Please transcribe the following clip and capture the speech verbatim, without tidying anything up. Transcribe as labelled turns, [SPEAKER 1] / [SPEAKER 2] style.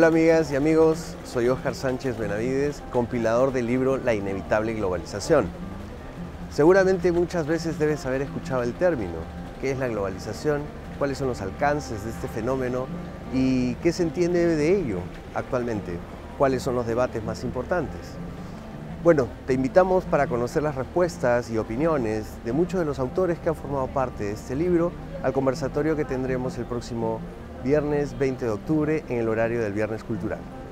[SPEAKER 1] Hola amigas y amigos, soy Óscar Sánchez Benavides, compilador del libro La inevitable globalización. Seguramente muchas veces debes haber escuchado el término. ¿Qué es la globalización? ¿Cuáles son los alcances de este fenómeno? ¿Y qué se entiende de ello actualmente? ¿Cuáles son los debates más importantes? Bueno, te invitamos para conocer las respuestas y opiniones de muchos de los autores que han formado parte de este libro al conversatorio que tendremos el próximo viernes veinte de octubre en el horario del Viernes Cultural.